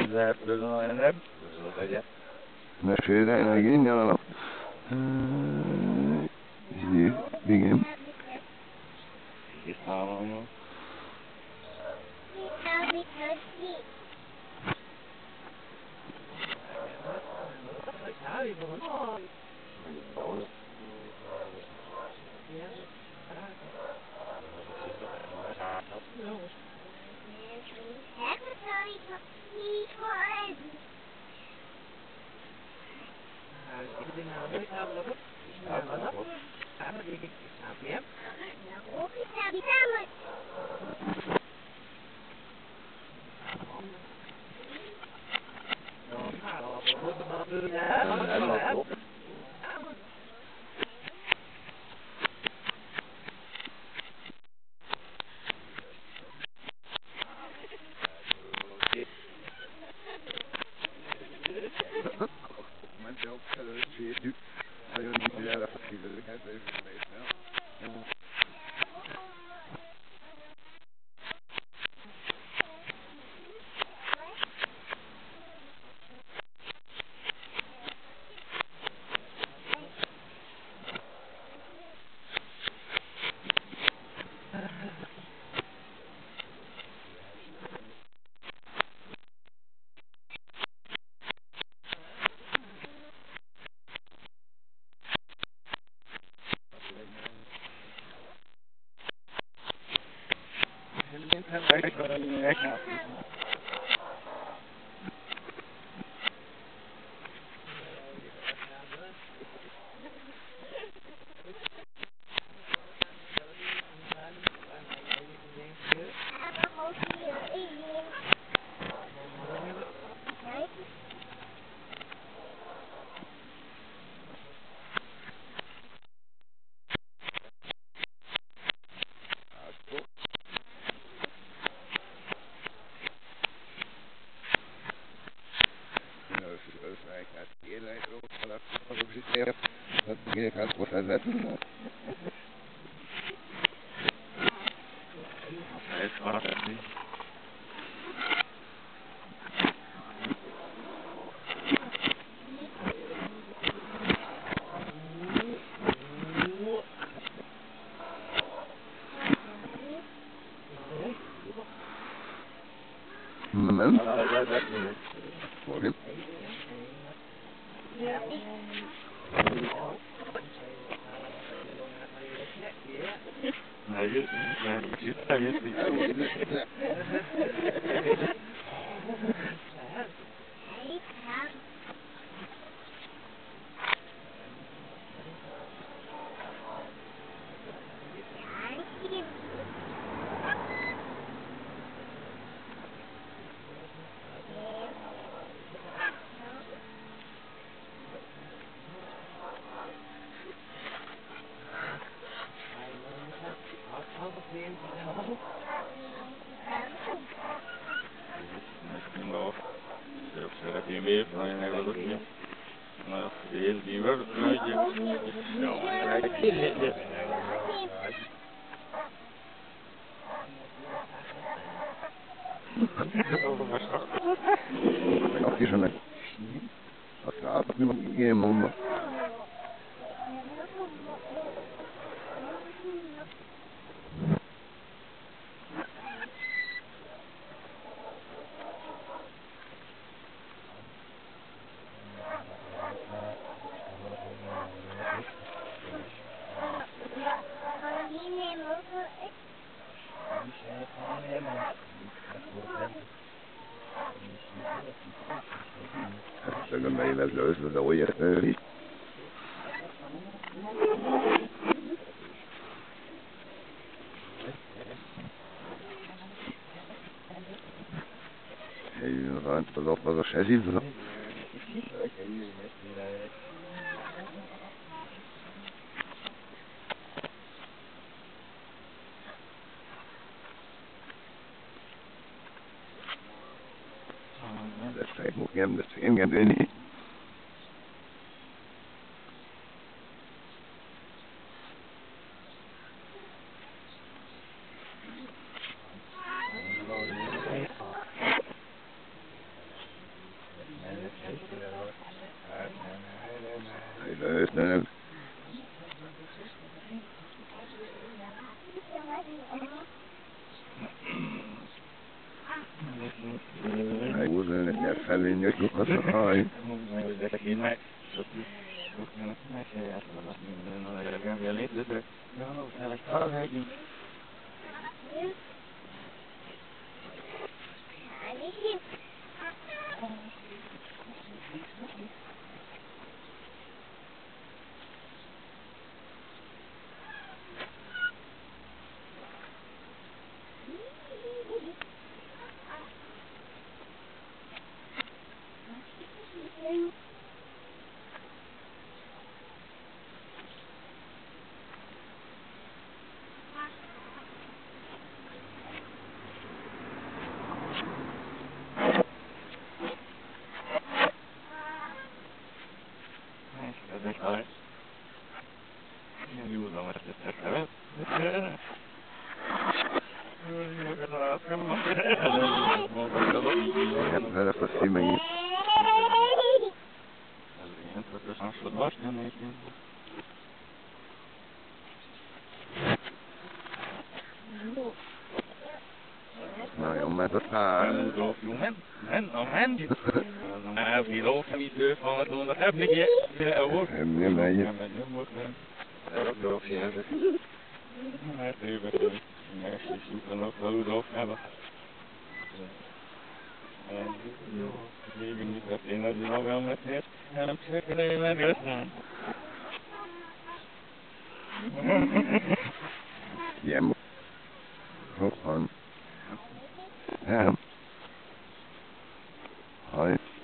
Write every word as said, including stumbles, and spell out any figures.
Mesélj megint nyalap. Igen. Nem? Morgen. Na, just, na, just, na, just, no, szeretném érteni, nevezetni. Na, fél díver, megyek. Jó, megyek. Azt is ennek. Azt átadni, én mondom. Ezt nem élet lőszve, de úgy érteni. Helyünk ránt az apazas ezizra. Ezt nem lesz engem dönni. Hij hoorde het net verliezen, ik doe het zo. Ja, dat was die manier. Nou ja, maar dat gaat. Men, om hen. Dan heb je ook niet deur van het doen, dat heb ik niet. Ja, hoor. En nee, maar je. Ja, maar nu moet men. Dat ook je hebben. Maar nu ben ik. Mensen zoeken nog wel hoe hebben. En ik weet niet wat in dat nog wel met het. En ik zeg het even met rust aan. Ja, maar. Gewoon. Ja. Hoi.